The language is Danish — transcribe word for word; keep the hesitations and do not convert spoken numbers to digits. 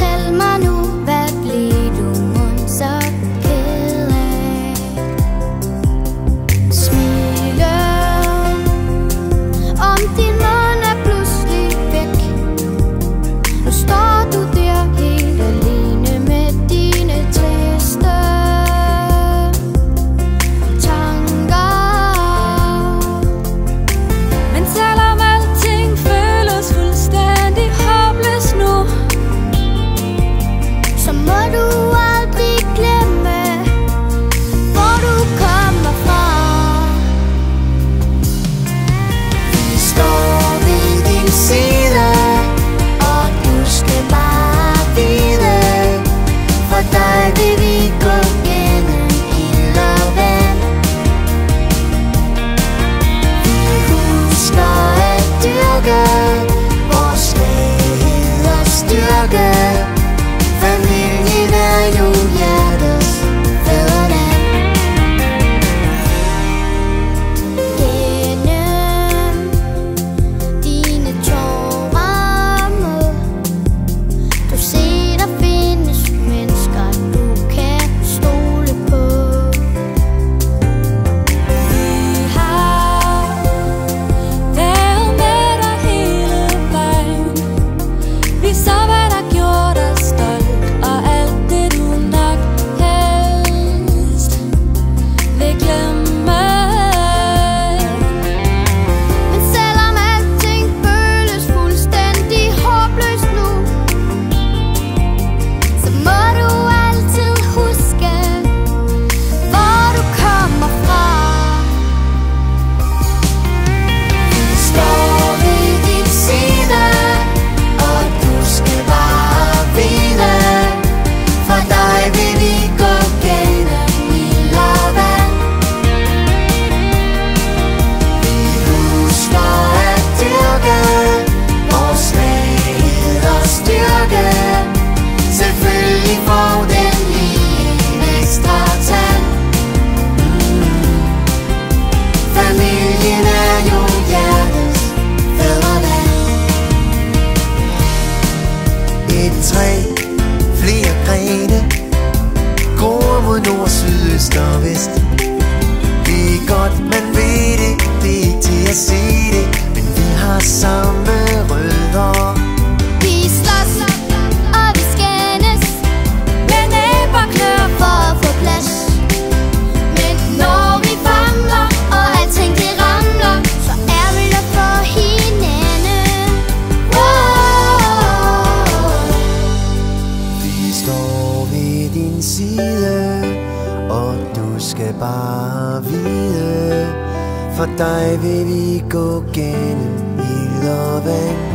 Fortæl mig nu, hvad blev du mon så ked af? Smilen om din mund er pludselig væk. Nu står du der helt alene med dine triste tanker. Men selvom alting føles fuldstændig håbløst nu, så må du aldrig glemme, hvor du kommer fra. Vi står ved din side, og du skal bare vide, for dig vil vi gå gennem ild og vand. Vi husker at dyrke vores svaghed og styrke. Familien er jo hjertets fædreland. Gennem dine tårer må du se, der findes mennesker, du kan stole på. Vi har været med dig hele vejen. Vi så, hvad der gjorde dig stolt, og alt det du nok helst vil glemme. Men selvom alting føles fuldstændig håbløst nu, så må du altid huske, hvor du kommer fra. Vi står ved din side, og du skal bare vide, for dig vil vi gå gennem ild og vand. Vi husker at dyrke vores svaghed og styrke. Selvfølgelig får den lige en ekstra tand. Familien er jo hjertets fædreland. Et træ, flere grene, gror mod nord, syd, øst og vest. Det er godt, man ved det, det er ikke til at sige det, men vi har samme rødder. Vi slås, og vi skændes med næb og klør for at få plads. Men når vi famler, og alting det ramler, så er vi der for hinanden. Wow. Vi står ved din side, og du skal bare vide, for dig vil vi gå gennem ild og vand.